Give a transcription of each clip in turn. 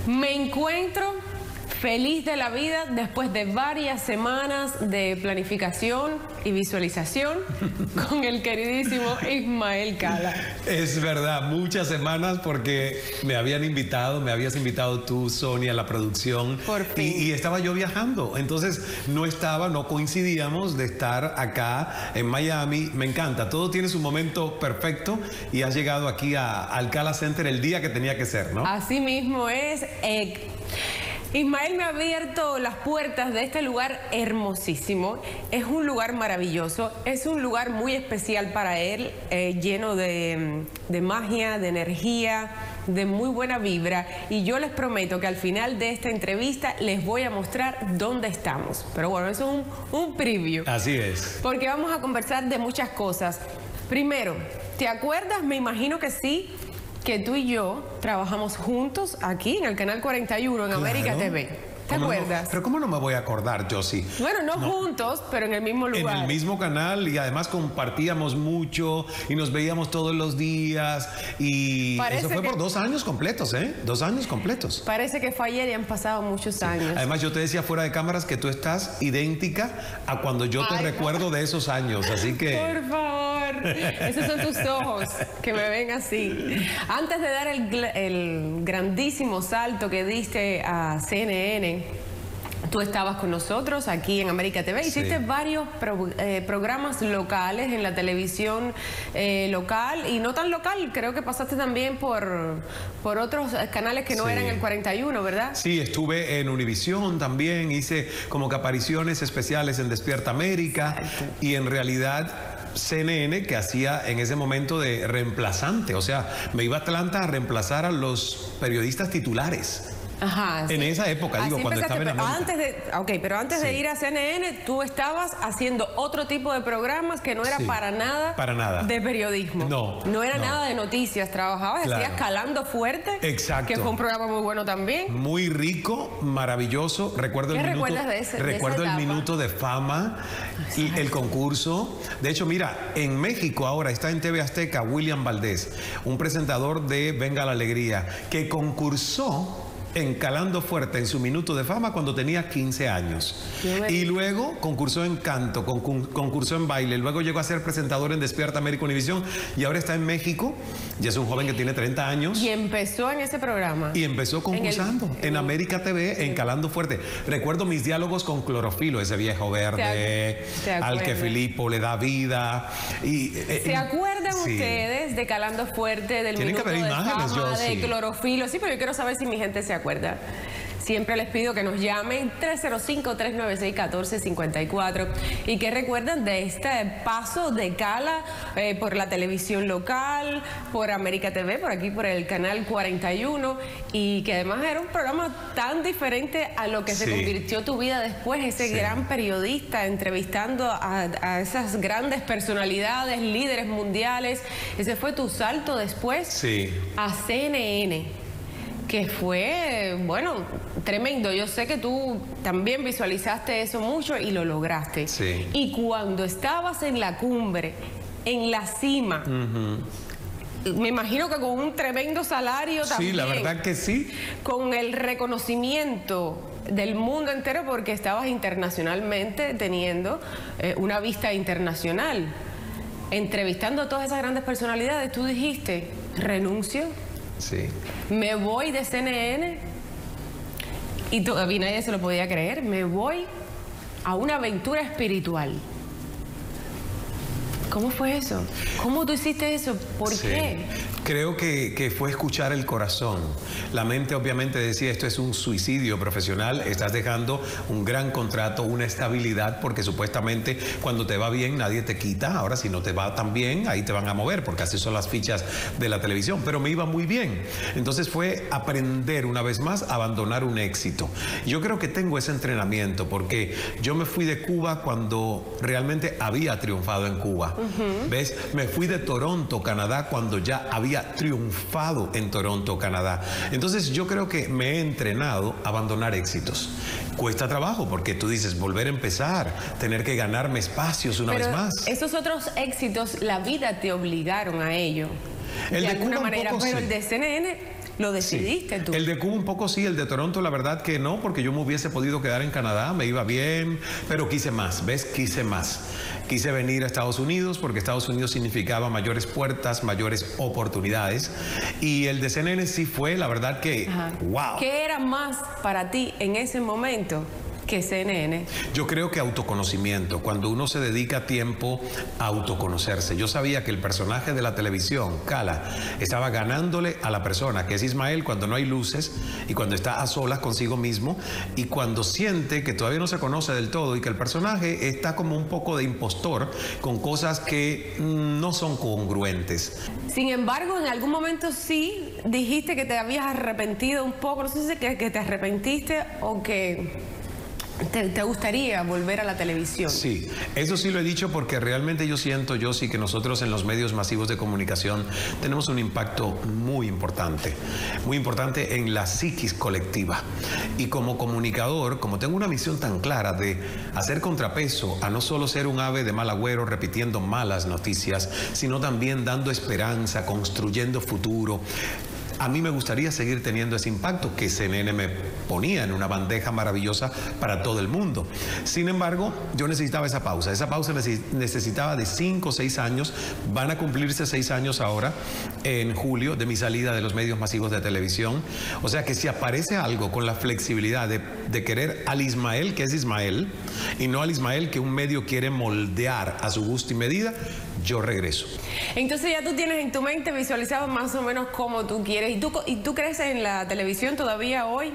Me encuentro feliz de la vida después de varias semanas de planificación y visualización con el queridísimo Ismael Cala. Es verdad, muchas semanas porque me habías invitado tú, Sonia, a la producción. Por fin. Y estaba yo viajando, entonces no coincidíamos de estar acá en Miami. Me encanta, todo tiene su momento perfecto y has llegado aquí al Cala Center el día que tenía que ser, ¿no? Así mismo es. Ismael me ha abierto las puertas de este lugar hermosísimo. Es un lugar maravilloso, es un lugar muy especial para él, lleno de magia, de energía, de muy buena vibra. Y yo les prometo que al final de esta entrevista les voy a mostrar dónde estamos. Pero bueno, eso es un preview. Así es. Porque vamos a conversar de muchas cosas. Primero, ¿te acuerdas? Me imagino que sí, que tú y yo trabajamos juntos aquí en el Canal 41 en América TV. ¿Te acuerdas? Pero ¿cómo no me voy a acordar, Josie? Bueno, no juntos, pero en el mismo lugar. En el mismo canal, y además compartíamos mucho y nos veíamos todos los días y Parece eso fue por 2 años completos, ¿eh? 2 años completos. Parece que fue ayer y han passos muchos años. Además, yo te decía fuera de cámaras que tú estás idéntica a cuando yo te recuerdo de esos años, así que... Por favor, esos son tus ojos que me ven así. Antes de dar el grandísimo salto que diste a CNN, tú estabas con nosotros aquí en América TV, hiciste varios programas locales en la televisión local y no tan local, creo que pasaste también por otros canales que no eran el 41, ¿verdad? Sí, estuve en Univisión también, hice como que apariciones especiales en Despierta América. Exacto. Y en realidad CNN, que hacía en ese momento de reemplazante, o sea, me iba a Atlanta a reemplazar a los periodistas titulares. Ajá, en esa época, digo, cuando estaba en América. Pero antes de ir a CNN, tú estabas haciendo otro tipo de programas que no era para nada de periodismo. No era nada de noticias. Trabajabas, hacías Calando Fuerte. Exacto. Que fue un programa muy bueno también. Muy rico, maravilloso. Recuerdo ¿Qué recuerdas de ese? Recuerdo el minuto de fama y el concurso. De hecho, mira, en México ahora está en TV Azteca William Valdés, un presentador de Venga la Alegría, que concursó en Calando Fuerte en su minuto de fama cuando tenía 15 años. Y luego concursó en canto, concursó en baile, luego llegó a ser presentador en Despierta América Univisión y ahora está en México. Ya es un joven que tiene 30 años. Y empezó en ese programa. Y empezó concursando en América TV, en Calando Fuerte. Recuerdo mis diálogos con Clorofilo, ese viejo verde, al que Filipo le da vida. ¿Se acuerdan ustedes de Calando Fuerte, del minuto de fama, de Clorofilo? Sí, pero yo quiero saber si mi gente se acuerda. Siempre les pido que nos llamen 305-396-1454 y que recuerden de este paso de Cala por la televisión local, por América TV, por aquí por el canal 41, y que además era un programa tan diferente a lo que se convirtió tu vida después, ese gran periodista entrevistando a esas grandes personalidades, líderes mundiales. Ese fue tu salto después a CNN. Que fue, bueno, tremendo. Yo sé que tú también visualizaste eso mucho y lo lograste. Sí. Y cuando estabas en la cumbre, en la cima, me imagino que con un tremendo salario también. Sí, la verdad que sí. Con el reconocimiento del mundo entero porque estabas internacionalmente teniendo una vista internacional. Entrevistando a todas esas grandes personalidades, tú dijiste, renuncio. Sí. Me voy de CNN y todavía nadie se lo podía creer. Me voy a una aventura espiritual. ¿Cómo fue eso? ¿Cómo tú hiciste eso? ¿Por qué? Creo que fue escuchar el corazón. La mente obviamente decía, esto es un suicidio profesional, estás dejando un gran contrato, una estabilidad, porque supuestamente cuando te va bien nadie te quita. Ahora si no te va tan bien, ahí te van a mover, porque así son las fichas de la televisión. Pero me iba muy bien. Entonces fue aprender una vez más a abandonar un éxito. Yo creo que tengo ese entrenamiento, porque yo me fui de Cuba cuando realmente había triunfado en Cuba. ¿Ves? Me fui de Toronto, Canadá, cuando ya había triunfado en Toronto, Canadá. Entonces yo creo que me he entrenado a abandonar éxitos. Cuesta trabajo porque tú dices volver a empezar, tener que ganarme espacios una vez más. Esos otros éxitos, la vida te obligaron a ello. El de alguna Cuba manera, un poco, pero sí. el de CNN lo decidiste tú. El de Cuba un poco sí, el de Toronto la verdad que no, porque yo me hubiese podido quedar en Canadá, me iba bien, pero quise más, ¿ves? Quise más. Quise venir a Estados Unidos porque Estados Unidos significaba mayores puertas, mayores oportunidades. Y el de CNN sí fue, la verdad que, wow. ¿Qué era más para ti en ese momento que CNN? Yo creo que autoconocimiento, cuando uno se dedica tiempo a autoconocerse. Yo sabía que el personaje de la televisión, Cala, estaba ganándole a la persona, que es Ismael, cuando no hay luces y cuando está a solas consigo mismo y cuando siente que todavía no se conoce del todo y que el personaje está como un poco de impostor con cosas que no son congruentes. Sin embargo, en algún momento sí dijiste que te habías arrepentido un poco, no sé si que te arrepentiste o que ¿Te gustaría volver a la televisión? Sí, eso sí lo he dicho porque realmente yo siento, que nosotros en los medios masivos de comunicación tenemos un impacto muy importante en la psiquis colectiva. Y como comunicador, como tengo una misión tan clara de hacer contrapeso a no solo ser un ave de mal agüero repitiendo malas noticias, sino también dando esperanza, construyendo futuro, a mí me gustaría seguir teniendo ese impacto que CNN me ponía en una bandeja maravillosa para todo el mundo. Sin embargo, yo necesitaba esa pausa. Esa pausa necesitaba de 5 o 6 años. Van a cumplirse 6 años ahora, en julio, de mi salida de los medios masivos de televisión. O sea que si aparece algo con la flexibilidad de querer al Ismael, que es Ismael, y no al Ismael que un medio quiere moldear a su gusto y medida, yo regreso. Entonces ya tú tienes en tu mente visualizado más o menos cómo tú quieres. ¿Y tú crees en la televisión todavía hoy?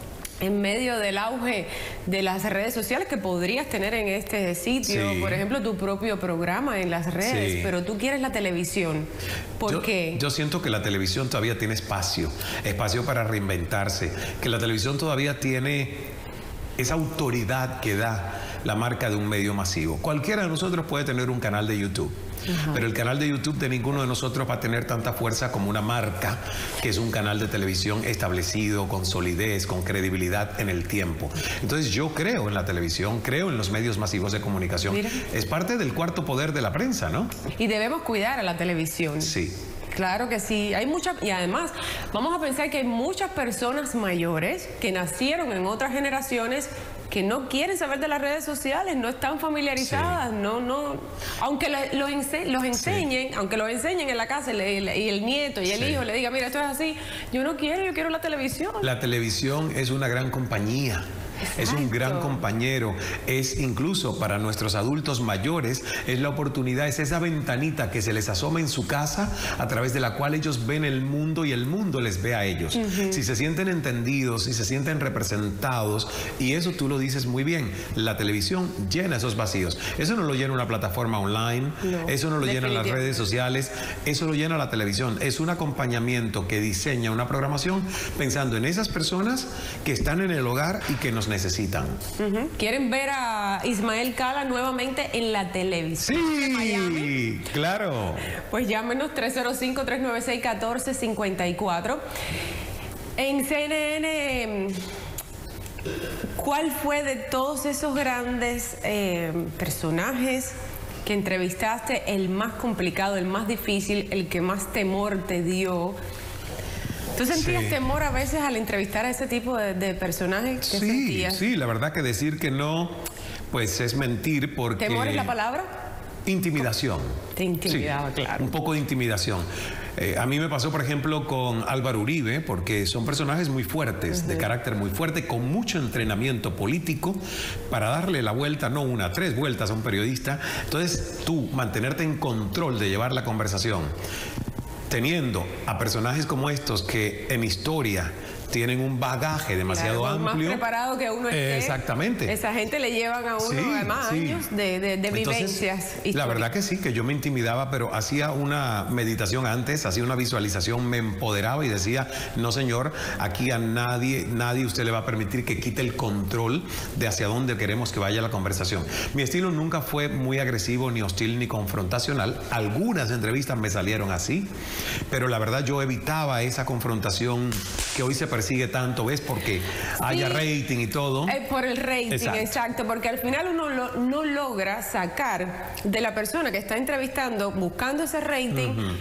En medio del auge de las redes sociales que podrías tener en este sitio, sí, por ejemplo, tu propio programa en las redes, sí, pero tú quieres la televisión. ¿Por qué? Yo siento que la televisión todavía tiene espacio para reinventarse, que la televisión todavía tiene esa autoridad que da la marca de un medio masivo. Cualquiera de nosotros puede tener un canal de YouTube. Pero el canal de YouTube de ninguno de nosotros va a tener tanta fuerza como una marca que es un canal de televisión establecido, con solidez, con credibilidad en el tiempo. Entonces yo creo en la televisión, creo en los medios masivos de comunicación. Mira. Es parte del cuarto poder de la prensa, ¿no? Y debemos cuidar a la televisión. Sí. Claro que sí, hay muchas, y además vamos a pensar que hay muchas personas mayores que nacieron en otras generaciones que no quieren saber de las redes sociales, no están familiarizadas, sí, aunque los enseñen, sí, aunque los enseñen en la casa y el nieto y el hijo le diga, mira, esto es así, yo quiero la televisión. La televisión es una gran compañía. Exacto. Es un gran compañero, es incluso para nuestros adultos mayores, es la oportunidad, es esa ventanita que se les asoma en su casa a través de la cual ellos ven el mundo y el mundo les ve a ellos. Si se sienten entendidos, si se sienten representados, y eso tú lo dices muy bien, la televisión llena esos vacíos. Eso no lo llena una plataforma online, eso no lo llenan las redes sociales, eso lo llena la televisión. Es un acompañamiento que diseña una programación pensando en esas personas que están en el hogar y que nos necesitan. ¿Quieren ver a Ismael Cala nuevamente en la televisión? Sí, claro. Pues llámenos 305-396-1454. En CNN, ¿cuál fue de todos esos grandes personajes que entrevistaste el más complicado, el más difícil, el que más temor te dio? ¿Tú sentías temor a veces al entrevistar a ese tipo de personajes? ¿Qué sentías? Sí, la verdad que decir que no, pues es mentir porque... ¿Temor es la palabra? Intimidación. Te intimidaba, claro. Un poco de intimidación. A mí me pasó, por ejemplo, con Álvaro Uribe, porque son personajes muy fuertes, de carácter muy fuerte, con mucho entrenamiento político para darle la vuelta, no una, 3 vueltas a un periodista. Entonces, tú mantenerte en control de llevar la conversación, teniendo a personajes como estos que en historia tienen un bagaje demasiado amplio. Más preparado que uno esté. Exactamente. Esa gente le llevan a uno además años de vivencias. La verdad que sí, que yo me intimidaba, pero hacía una meditación antes, hacía una visualización, me empoderaba y decía, no señor, aquí a nadie usted le va a permitir que quite el control de hacia dónde queremos que vaya la conversación. Mi estilo nunca fue muy agresivo, ni hostil, ni confrontacional. Algunas entrevistas me salieron así, pero la verdad yo evitaba esa confrontación que hoy se persigue tanto, ¿ves? Porque haya rating y todo. Por el rating, exacto, porque al final uno no logra sacar de la persona que está entrevistando, buscando ese rating,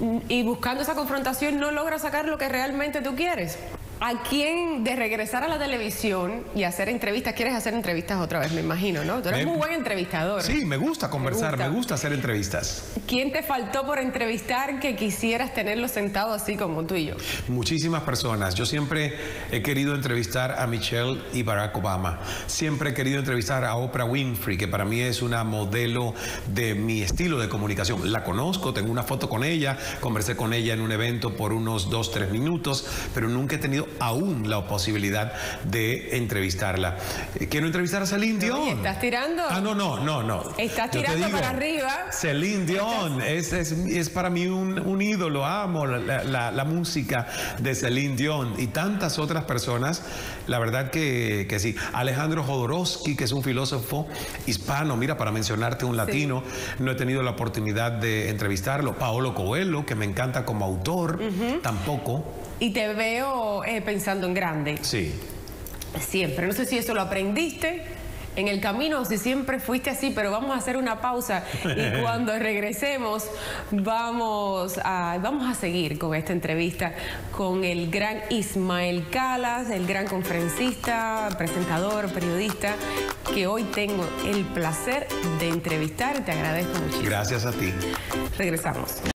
y buscando esa confrontación no logras sacar lo que realmente tú quieres. ¿A quién de regresar a la televisión y hacer entrevistas? ¿Quieres hacer entrevistas otra vez, me imagino, no? Tú eres muy buen entrevistador. Sí, me gusta conversar, me gusta hacer entrevistas. ¿Quién te faltó por entrevistar que quisieras tenerlo sentado así como tú y yo? Muchísimas personas. Yo siempre he querido entrevistar a Michelle y Barack Obama. Siempre he querido entrevistar a Oprah Winfrey, que para mí es una modelo de mi estilo de comunicación. La conozco, tengo una foto con ella, conversé con ella en un evento por unos 2-3 minutos, pero nunca he tenido aún la posibilidad de entrevistarla. Quiero entrevistar a Celine Dion. Oye, ¿estás tirando? Ah, no. Estás tirando para arriba. Celine Dion es para mí un ídolo. Amo la música de Celine Dion y tantas otras personas. La verdad que sí. Alejandro Jodorowsky, que es un filósofo hispano, mira, para mencionarte un latino, no he tenido la oportunidad de entrevistarlo. Paolo Coelho, que me encanta como autor, tampoco. Y te veo pensando en grande. Sí. Siempre. No sé si eso lo aprendiste en el camino o si siempre fuiste así, pero vamos a hacer una pausa y cuando regresemos vamos a seguir con esta entrevista con el gran Ismael Calas, el gran conferencista, presentador, periodista, que hoy tengo el placer de entrevistar y te agradezco muchísimo. Gracias a ti. Regresamos.